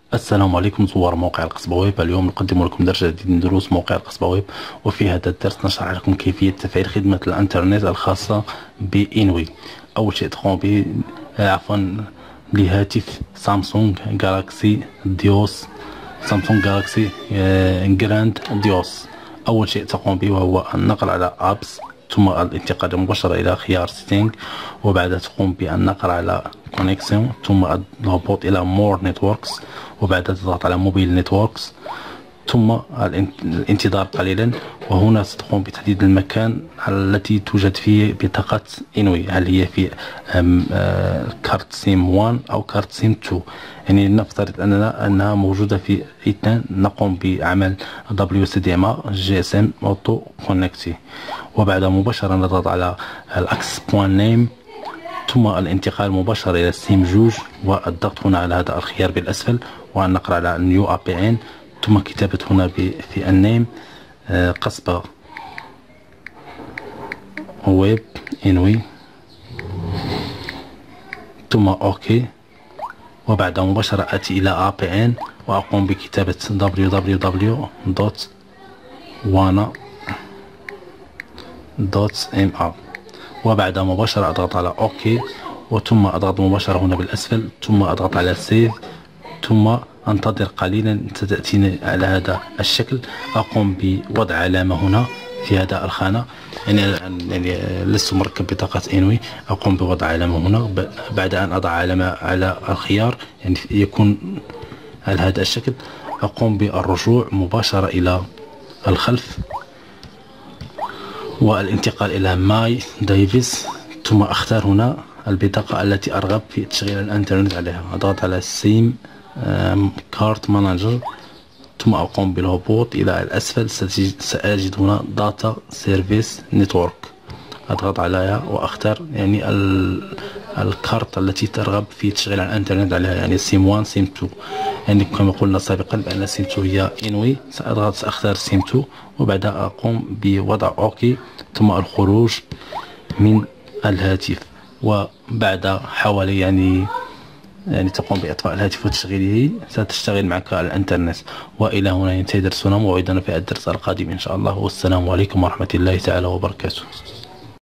السلام عليكم زوار موقع القصبة ويب. اليوم نقدم لكم درس جديد من دروس موقع القصبة ويب، وفي هذا الدرس نشرح لكم كيفية تفعيل خدمة الانترنت الخاصة بإنوي. أول شيء تقوم به لهاتف سامسونج جالاكسي ديوس، سامسونج جالاكسي جراند ديوس. أول شيء تقوم به وهو النقر على أبس، ثم الانتقال مباشرة إلى خيار سيتينج، وبعدها تقوم بالنقر على كونيكسيون، ثم الهبوط إلى مور نتوركس، وبعدها تضغط على موبيل نتوركس، ثم الانتظار قليلا. وهنا ستقوم بتحديد المكان التي توجد فيه بطاقة إنوي، هل هي في كارت سيم 1 أو كارت سيم 2. يعني نفترض أنها موجودة في اثنان، نقوم بعمل WCDMA GSM أوتو كونكتي، وبعدها مباشرة نضغط على الأكس بوان نيم، ثم الانتقال مباشرة إلى السيم جوج، والضغط هنا على هذا الخيار بالأسفل، والنقر على نيو APN، ثم كتابة هنا في النيم قصبة ويب إنوي، ثم أوكي. وبعد مباشرة آتي إلى APN وأقوم بكتابة www.wana.ma، وبعد مباشرة أضغط على أوكي، وثم أضغط مباشرة هنا بالأسفل، ثم أضغط على سيف، ثم أنتظر قليلا ستأتيني على هذا الشكل. أقوم بوضع علامة هنا في هذا الخانة، يعني لست مركب بطاقة إنوي. أقوم بوضع علامة هنا بعد أن أضع علامة على الخيار، يعني يكون على هذا الشكل. أقوم بالرجوع مباشرة إلى الخلف والانتقال إلى ماي ديفيس، ثم أختار هنا البطاقة التي أرغب في تشغيل الانترنت عليها. أضغط على سيم كارت مانجر، ثم أقوم بالهبوط إلى الأسفل. سأجد هنا داتا سيرفيس نتورك، أضغط عليها وأختار يعني الكارت التي ترغب في تشغيل الانترنت عليها، يعني سيم 1 سيم 2. يعني كما قلنا سابقا بأن سيم 2 هي إنوي، سأختار سيم 2، وبعدها أقوم بوضع أوكي، ثم الخروج من الهاتف. وبعد حوالي يعني تقوم بإطفاء الهاتف وتشغيله، ستشتغل معك على الانترنت. وإلى هنا ينتهي درسنا، موعدنا في الدرس القادم إن شاء الله، والسلام عليكم ورحمة الله تعالى وبركاته.